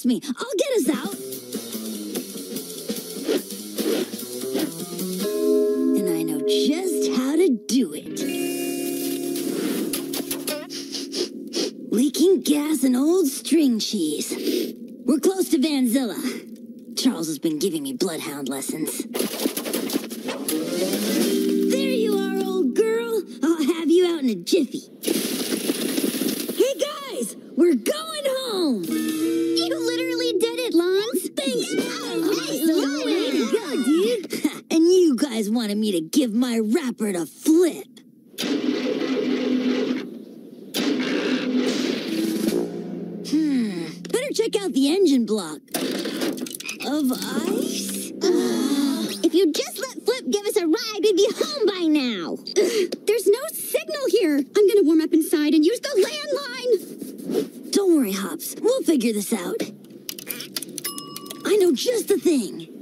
Trust me, I'll get us out. And I know just how to do it. Leaking gas and old string cheese. We're close to Vanzilla. Charles has been giving me bloodhound lessons. There you are, old girl. I'll have you out in a jiffy. Hey, guys! We're going home! You literally did it, Lance. Thanks! Nice way to go, dude! And you guys wanted me to give my rapper a flip. Better check out the engine block. Of ice? If you just let Flip give us a ride, we'd be home by now. There's no signal here. I'm gonna warm up inside and use the landline. Don't worry, Hops. We'll figure this out. I know just the thing.